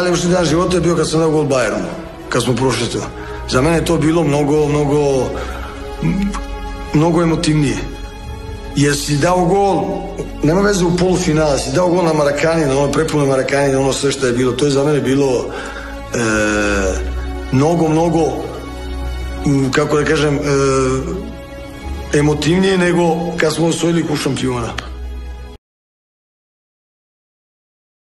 najlepši dan života je bio kad sam dao gol Bayernu, kad smo prošli to. Za mene je to bilo mnogo emotivnije. Jer si dao gol, nema veze u polufinala, si dao gol na Marakani, na ono prepuno Marakani, na ono sve što je bilo. To je za mene bilo mnogo, kako da kažem, emotivnije nego kad smo osvojili kup šampiona.